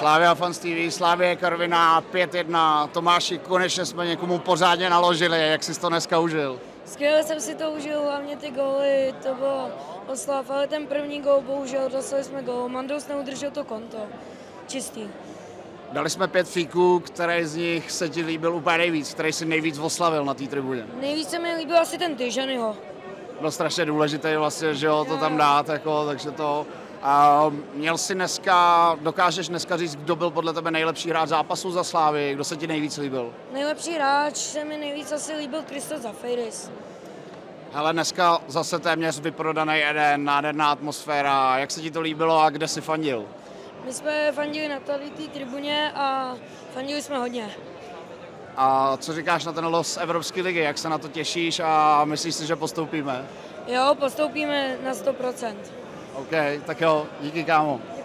Slavia Fans TV, Slavie Karviná 5-1. Tomáši, konečně jsme někomu pořádně naložili, jak jsi to dneska užil? Skvěle jsem si to užil, hlavně ty góly, to bylo oslav, ale ten první gól, bohužel, dostali jsme gól, Mandous neudržel to konto, čistý. Dali jsme 5 fíků, který z nich se ti líbil úplně nejvíc, který si nejvíc oslavil na té tribuně? Nejvíc se mi líbil asi ten Tyžanyho. Byl strašně důležitý vlastně, že jo, to tam dát, jako, takže to... A měl jsi dneska, dokážeš dneska říct, kdo byl podle tebe nejlepší hráč zápasu za Slávii, kdo se ti nejvíc líbil? Nejlepší hráč se mi nejvíc asi líbil Christos Zafiris. Hele, dneska zase téměř vyprodaný Eden, nádherná atmosféra, jak se ti to líbilo a kde jsi fandil? My jsme fandili na té tribuně a fandili jsme hodně. A co říkáš na ten los Evropské ligy, jak se na to těšíš a myslíš si, že postoupíme? Jo, postoupíme na 100%. OK, tak jo, díky kámo.